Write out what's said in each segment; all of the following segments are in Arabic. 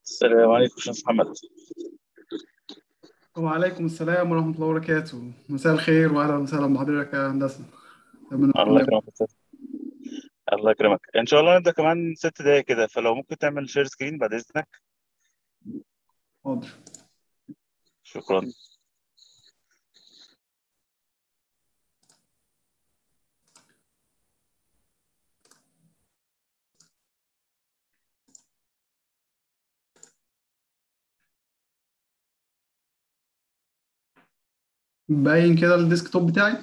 السلام عليكم استاذ محمد. وعليكم السلام ورحمة الله وبركاته. مساء الخير وأهلا وسهلا بحضرتك يا هندسة. تمام الله الكل. يكرمك أستاذ. الله يكرمك ان شاء الله نبدا كمان 6 دقايق كده، فلو ممكن تعمل شير سكرين بعد اذنك. حاضر. شكرا. باين كده الديسك توب بتاعي.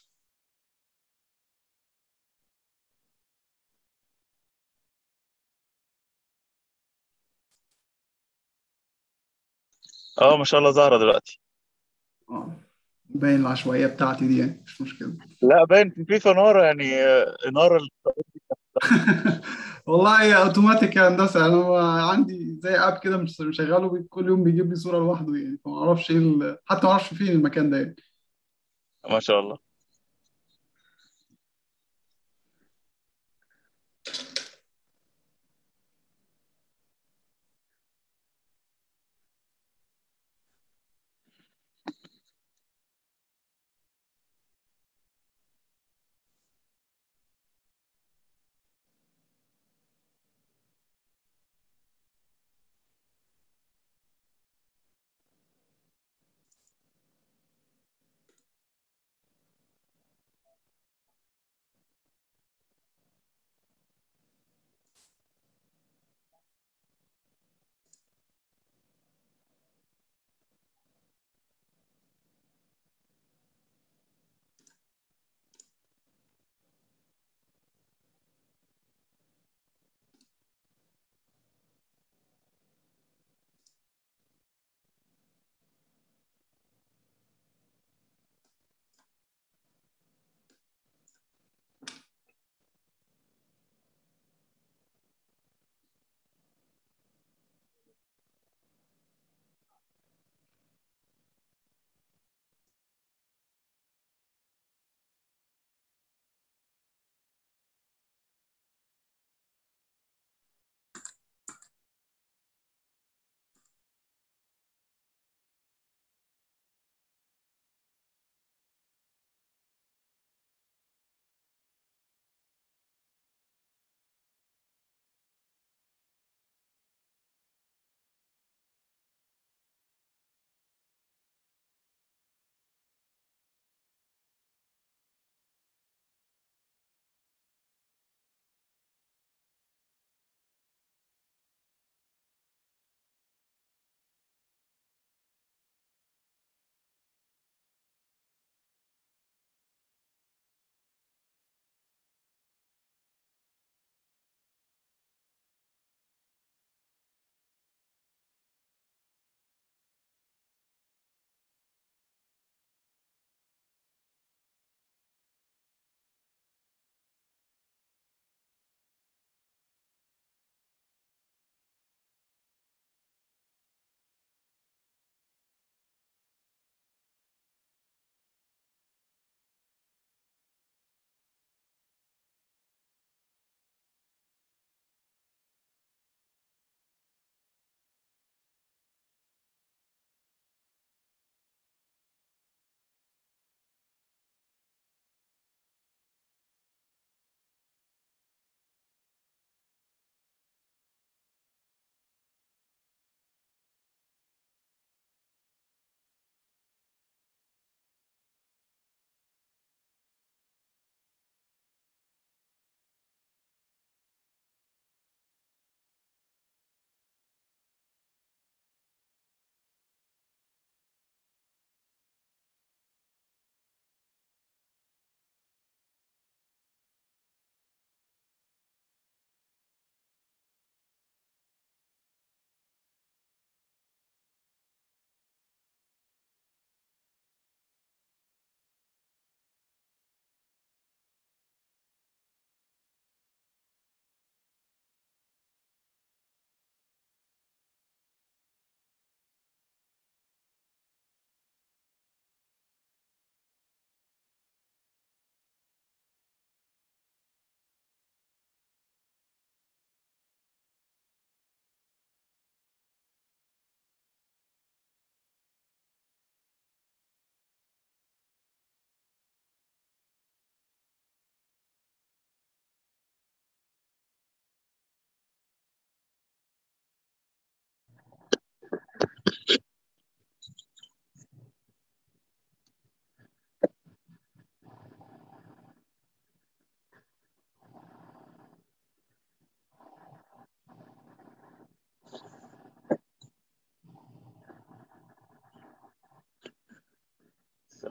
اه، ما شاء الله ظاهره دلوقتي. اه، باين العشوائية بتاعتي دي، يعني مش مشكلة. لا، باين في اناره يعني اناره والله هي اوتوماتيك يا هندسة. أنا عندي زي اب كده مش مشغله، كل يوم بيجيب لي صورة لوحده، يعني فما أعرفش إيه حتى ما أعرفش فين المكان ده يعني. ما شاء الله.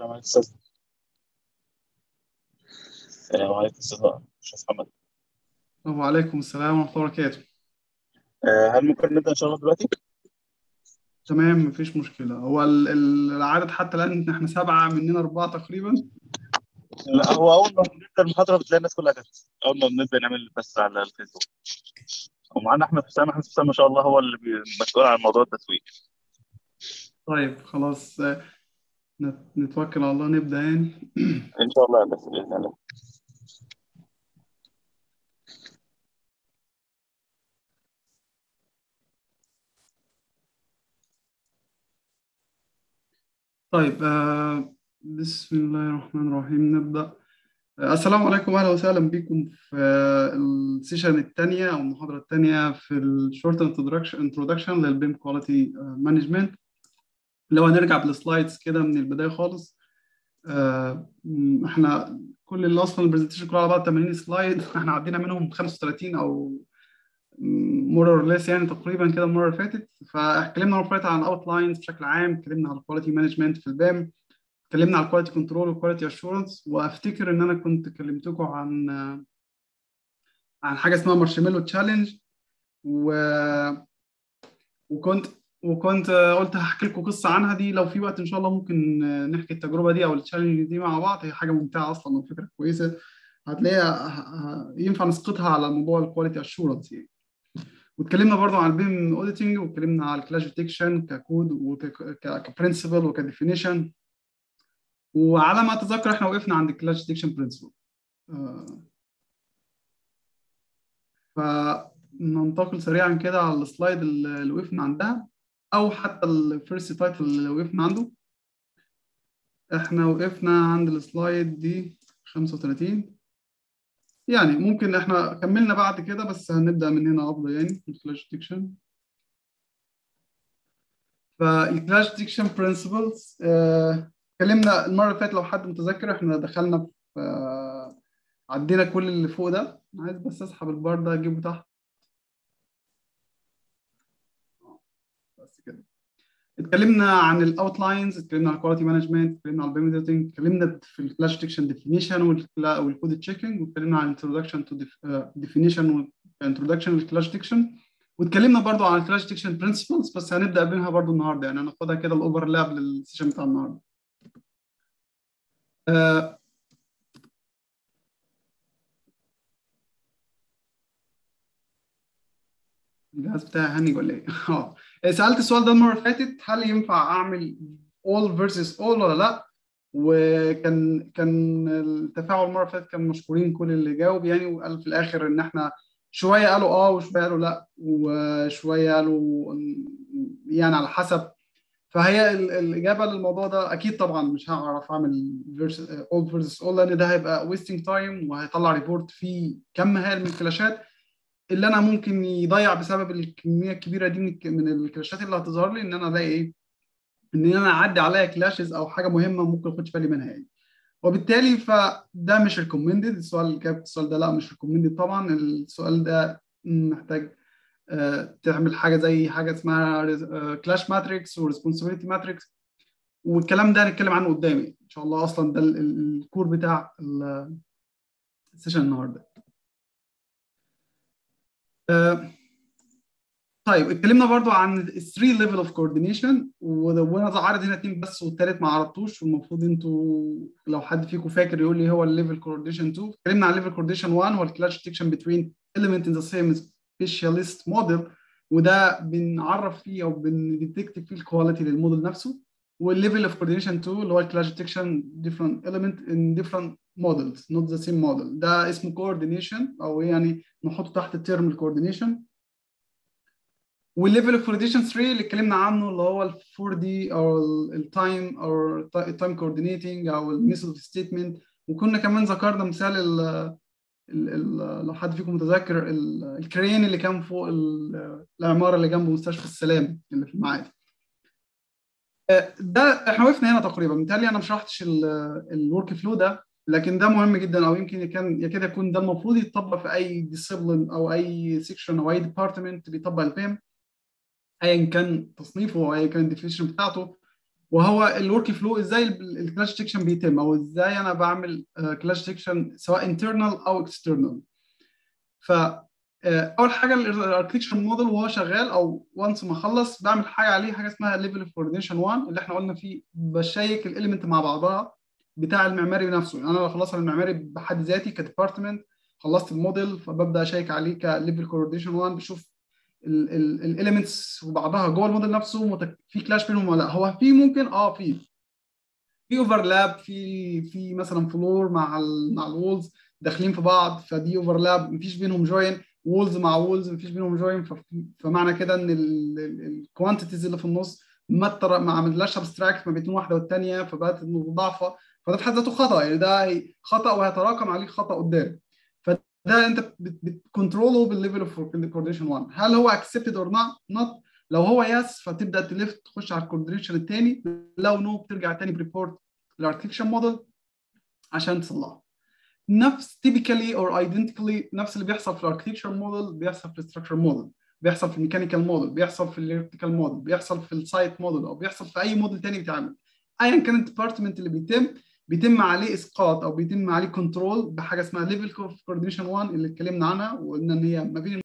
السلام عليكم أستاذ. السلام عليكم أستاذ أستاذ محمد. وعليكم السلام ورحمة الله وبركاته. هل ممكن نبدأ إن شاء الله دلوقتي؟ تمام، مفيش مشكلة. هو العدد حتى الآن إحنا 7 مننا 4 تقريبا. لا، هو أول ما بنبدأ المحاضرة بتلاقي الناس كلها جت، أول ما بنبدأ نعمل بس على الفيسبوك. ومعانا أحمد حسام ما شاء الله، هو اللي مسؤول عن موضوع التسويق. طيب خلاص، نتوكل على الله نبدأ يعني. إن شاء الله بس بإذن الله. طيب، بسم الله الرحمن الرحيم. نبدأ. السلام عليكم، أهلا وسهلا بكم في السيشن الثانية أو المحاضرة الثانية في الشورت انترودكشن للبيم كواليتي مانجمنت. لو هنرجع بالسلايدز كده من البداية خالص، احنا كل اللي اصلا البرزنتيشن كله على بعض 80 سلايد، احنا عدينا منهم 35 او مور اور ليس يعني تقريبا كده المره اللي فاتت. فاتكلمنا المره اللي فاتت عن الاوتلاينز بشكل عام، اتكلمنا عن الكواليتي مانجمنت في البام، اتكلمنا عن الكواليتي كنترول والكواليتي اشورنس. وافتكر ان انا كنت كلمتكم عن حاجه اسمها مارشميلو تشالنج، وكنت قلت هحكي لكم قصه عنها دي. لو في وقت ان شاء الله ممكن نحكي التجربه دي او التشالنج دي مع بعض. هي حاجه ممتعه اصلا وفكره كويسه، هتلاقيها ينفع نسقطها على موضوع الكواليتي اشورنس يعني. واتكلمنا برضو عن البيم اوديتنج، واتكلمنا على الكلاش ديتكشن ككود وكبرنسبل وكديفينيشن. وعلى ما اتذكر احنا وقفنا عند الكلاش ديتكشن برنسبل. فننتقل سريعا كده على السلايد اللي وقفنا عندها، او حتى الفيرست تايتل اللي وقفنا عنده. احنا وقفنا عند السلايد دي 35 يعني. ممكن احنا كملنا بعد كده، بس هنبدأ من هنا افضل يعني. الكلاش ديتكشن، فالكلاش ديتكشن برنسبلز اتكلمنا المرة اللي فاتت. لو حد متذكر احنا دخلنا في عدينا كل اللي فوق ده. عايز بس اسحب البار ده اجيبه تحت بس كده. اتكلمنا عن الاوتلاينز، اتكلمنا عن الكواليتي مانجمنت، اتكلمنا عن البيم اديتنج، اتكلمنا في الكلاش ديتكشن ديفينيشن والكود تشيكنج، واتكلمنا عن انتروداكشن تو ديفينيشن وانتروداكشن للكلاش ديتكشن. واتكلمنا برضو عن الكلاش ديتكشن برنسبلز، بس هنبدا بينها برضو النهارده يعني. هناخدها كده الاوفرلاب للسيشن بتاع النهارده. آه، الجهاز بتاعي هنج ولا ايه؟ سالت السؤال ده المره اللي فاتت، هل ينفع اعمل all versus all ولا لا؟ وكان التفاعل المره اللي فاتت كان مشكورين كل اللي جاوب يعني. وقال في الاخر ان احنا شويه قالوا وشويه قالوا لا، وشويه قالوا يعني على حسب. فهي الاجابه للموضوع ده اكيد طبعا مش هعرف اعمل all versus all، لان ده هيبقى wasting time وهيطلع ريبورت فيه كم هائل من الفلاشات اللي انا ممكن يضيع بسبب الكميه الكبيره دي من الكلاشات اللي هتظهر لي. ان انا الاقي ايه؟ ان انا اعدي عليا كلاشز او حاجه مهمه ممكن اخدش بالي منها يعني. وبالتالي فده مش ريكومندد. السؤال اللي جاب السؤال ده لا مش ريكومندد طبعا. السؤال ده محتاج تعمل حاجه زي حاجه اسمها كلاش ماتريكس وريسبونسبيلتي ماتريكس، والكلام ده هنتكلم عنه قدامي ان شاء الله. اصلا ده الكور بتاع السيشن النهارده. طيب اتكلمنا برضو عن 3 ليفل اوف كوردينيشن، وانا عارض هنا 2 بس والثالث ما عرضتوش. والمفروض انتوا لو حد فيكم فاكر يقول لي هو الليفل كوردينيشن 2. اتكلمنا عن ليفل كوردينيشن 1 هو الكلاش ديتكشن بتوين element in the same specialist model، وده بنعرف فيه او بنديتكت فيه الكواليتي للموديل نفسه. والليفل اوف كوردينيشن 2 اللي هو الكلاش ديتكشن different element in different models not the same model، ده اسمه كوردينيشن او يعني نحطه تحت الترم الكوردينيشن. والليفل اوف كوردينيشن 3 اللي اتكلمنا عنه اللي هو ال 4 دي او التايم او التايم كوردينيتنج او الميثود اوف ستيتمنت. وكنا كمان ذكرنا مثال لو حد فيكم متذكر الكرين اللي كان فوق العماره اللي جنب مستشفى السلام اللي في المعادي. ده احنا وقفنا هنا تقريبا. بالتالي انا ما شرحتش الورك فلو ده، لكن ده مهم جدا، او يمكن يكاد يكون ده المفروض يتطبق في اي ديسيبلين او اي سيكشن او اي ديبارتمنت بيطبق البيم، ايا كان تصنيفه او ايا كان الديفينيشن بتاعته. وهو الورك فلو، ازاي الكلاش ديتكشن بيتم، او ازاي انا بعمل كلاش ديتكشن سواء انترنال او اكسترنال. ف اول حاجه الاركتكشر موديل وهو شغال او وانس ما اخلص بعمل حاجه عليه، حاجه اسمها ليفل اوف كوردينيشن 1 اللي احنا قلنا فيه بشيك الاليمنت مع بعضها بتاع المعماري نفسه. يعني انا لو خلصت المعماري بحد ذاتي كديبارتمنت، خلصت الموديل فببدا اشيك عليه كليفل كوردينيشن 1، بشوف الاليمنتس وبعضها جوه الموديل نفسه في كلاش بينهم ولا لا. هو في ممكن في اوفرلاب، في مثلا فلور مع الوولز داخلين في بعض، فدي اوفرلاب مفيش بينهم جوين، وولز مع وولز مفيش بينهم جوين، فمعنى كده ان الكوانتيتيز اللي في النص ما عملناش ابستراكت ما بين واحده والثانيه، فبقت ضعفه. فده في حد ذاته خطا، يعني ده خطا وهيتراكم عليه خطا قدام. فده انت بتكنتروله بالليفل اوف كوردينيشن 1. هل هو اكسبتد اور نوت؟ لو هو يس فتبدا تلف تخش على الكوردينيشن الثاني، لو نو بترجع تاني بريبورت الاركتكشر موديل عشان تصلحه. نفس تيبيكالي اور ايدنتيكالي نفس اللي بيحصل في الاركتكشر موديل بيحصل في الاستراكشر موديل، بيحصل في الميكانيكال موديل، بيحصل في الالكتريكال موديل، بيحصل في السايت موديل، او بيحصل في اي موديل تاني بيتعمل. ايا كان الديبارتمنت اللي بيتم عليه اسقاط او بيتم عليه كنترول بحاجه اسمها ليفل كوردينيشن 1 اللي اتكلمنا عنها، وقلنا ان هي ما بين